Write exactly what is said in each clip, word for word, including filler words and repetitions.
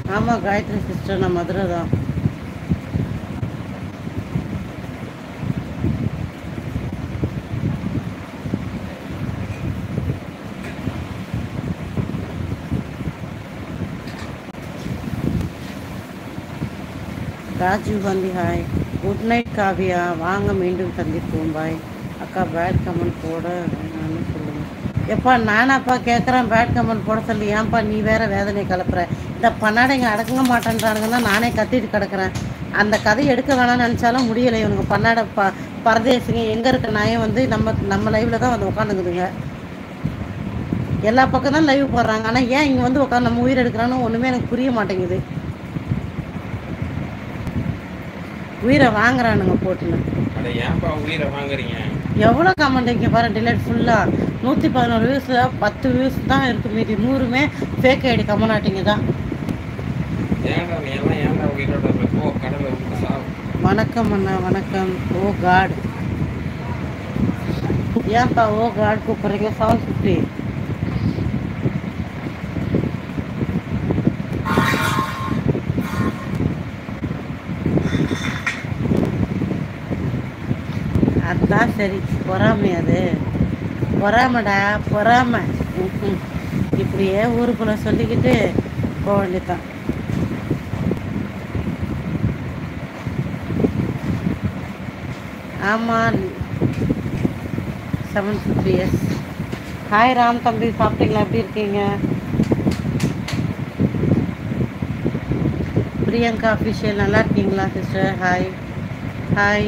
ஆமாம் காயத்ரி சிஸ்டர், நான் மதுரை தான். Rajiv Gandhi hi. Good night Kavya, வாங்க மீண்டும் சந்திப்போம் பாய். அக்கா பேட் கமெண்ட் போட வேணாம்னு சொல்லுங்கள். எப்பா நானாப்பா கேட்குறேன் பேட் கமெண்ட் போட சொல்லி, ஏன்ப்பா நீ வேற வேதனையை கலப்புற? இந்த பன்னாடைங்க அடங்க மாட்டேன்றானுங்கன்னா நானே கத்திட்டு கிடக்குறேன். அந்த கதை எடுக்க வேணாம்னு நினச்சாலும் முடியலை. இவனுங்க பன்னாடை ப பரதேசிங்க எங்கே இருக்க நாயம் வந்து நம்ம நம்ம லைவில் தான் வந்து உட்காந்துக்குதுங்க. எல்லா பக்கம் தான் லைவ் போடுறாங்க, ஆனால் ஏன் இங்கே வந்து உட்காந்து நம்ம உயிர் எடுக்கிறான்னு ஒன்றுமே எனக்கு புரிய மாட்டேங்குது. உயிரை வாங்குறானுங்க போட்டுன்னு. ஏன்ப்பா உயிரை வாங்குறீங்க? எவ்வளோ கமெண்ட் இங்கே பாரு, டிலேட் ஃபுல்லாக நூற்றி பதினோரு வியூஸில் பத்து வியூஸ் தான் இருக்குது, மீதி நூறுமே ஃபேக் ஐடி கமெண்டாட்டிங்க தான். ஏன்டா நீ எல்லாம் ஏன்டா உயிரோட போ கடலை விட்டு சாவு. வணக்கம் அண்ணா வணக்கம். ஓ காட், ஏன்ப்பா ஓ காட் கூப்பிட்றீங்க? செவன் ஃபிஃப்டி அதுதான் சரி. பொறாமை, அது பொறாமடா பொறாமை. ம் இப்படியே ஊருக்குள்ளே சொல்லிக்கிட்டு போக வேண்டியதான். ஆமாம் seven fifty years. Hi Ram தம்பி, சாப்பிட்டீங்களா? எப்படி இருக்கீங்க? பிரியங்கா அஃபிஷியல், நல்லா இருக்கீங்களா சிஸ்டர்? Hi hi.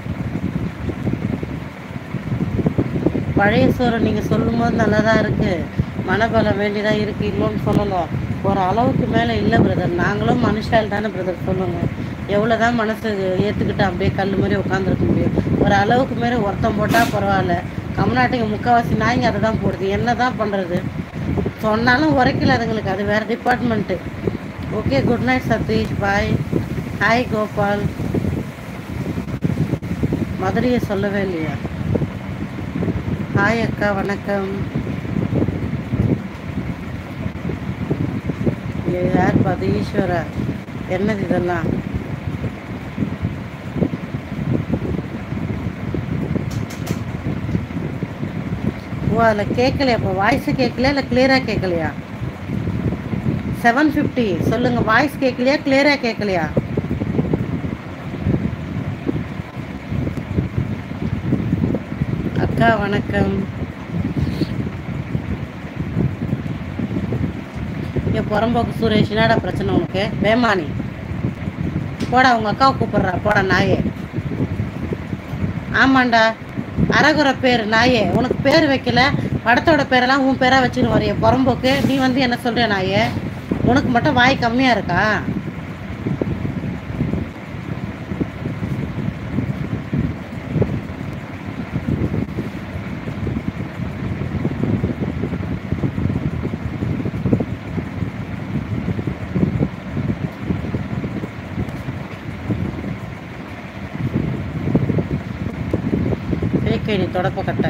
பழைய சோறு நீங்கள் சொல்லும் போது நல்லா தான் இருக்குது, மனபலம் வேண்டியதாக இருக்குது, இல்லைன்னு சொல்லலை. ஒரு அளவுக்கு மேலே இல்லை பிரதர். நாங்களும் மனுஷால் தானே பிரதர், சொல்லுங்கள். எவ்வளோ தான் மனசு ஏற்றுக்கிட்டு அப்படியே கல் மாதிரி உட்காந்துருக்க முடியும்? ஒரு அளவுக்கு மேலே ஒருத்தம் போட்டால் பரவாயில்ல. கம்நாட்டுக்கு முக்கால்வாசி நாய்ங்க அதை தான் போடுது. என்ன தான் பண்ணுறது? சொன்னாலும் உரைக்கல அதுங்களுக்கு, அது வேறு department. Okay, good night Satish, bye. Hi Gopal. மதுரையை சொல்லவே இல்லையா? ஹாய் அக்கா வணக்கம். யார் பார்த்து? ஈஸ்வரா. என்னது இதெல்லாம்? ஓ அதில் கேட்கலையா? இப்போ வாய்ஸு கேட்கலையா இல்லை கிளியராக கேட்கலையா? செவன் ஃபிஃப்டி சொல்லுங்கள். வாய்ஸ் கேட்கலையா கிளியராக கேட்கலையா? அக்கா வணக்கம். என் புறம்போக்கு சுரேஷ், என்னடா பிரச்சனை உனக்கு? வேமானி போடா, உங்கள் அக்காவை கூப்பிட்றா போடா நாயே. ஆமாண்டா அரகுற பேர் நாயே, உனக்கு பேர் வைக்கல, படத்தோட பேரெல்லாம் உன் பேராக வச்சுன்னு வரைய புறம்போக்கு. நீ வந்து என்ன சொல்கிற நாயே? உனக்கு மட்டும் வாய் கம்மியாக இருக்கா? நீ தொடப்ப கட்ட.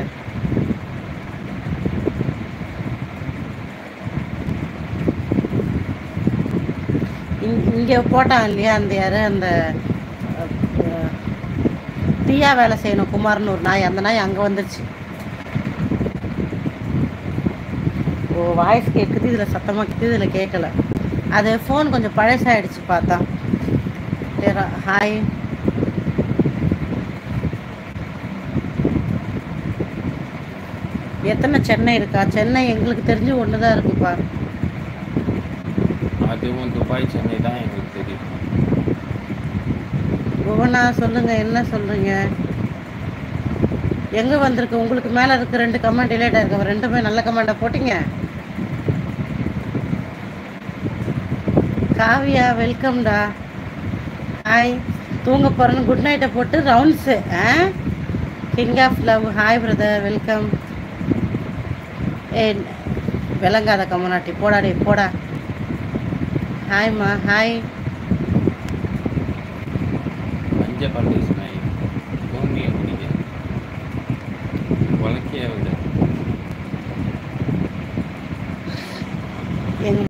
இங்கே போட்டான் இல்லையா அந்த யாரு, அந்த தீயா வேலை செய்யணும் குமார்னு ஒரு நாய், அந்த நாய் அங்கே வந்துருச்சு. ஓ வாய்ஸ் கேட்குது, இதில் சத்தமாக கேட்குது, இதில் கேட்கல. அது ஃபோன் கொஞ்சம் பழசாயிடுச்சு பார்த்தா. ஹாய். எத்தனை சென்னை இருக்கா? சென்னை எங்களுக்கு தெரிஞ்சு ஒன்று தான் இருக்குப்பா. அதுவும் துபாய் சென்னை தான் எங்களுக்கு தெரியும். புவனா சொல்லுங்கள், என்ன சொல்கிறீங்க? எங்கே வந்திருக்கு? உங்களுக்கு மேலே இருக்க ரெண்டு கமெண்ட் டிலேட் ஆயிருக்கு, ரெண்டுமே நல்ல கமெண்ட்டாக போட்டிங்க. காவியா வெல்கம்டா. ஹாய். தூங்க போகிறேன்னு குட் நைட்டை போட்டு rounds. A king of love. Hi brother, welcome. ஏ விளங்காத கம்மநாட்டி போடாடே போடா. ஹாய்மா. ஹாய். பஞ்ச பரதேசி நாய் பூமியை பிடிக்க வழக்கிய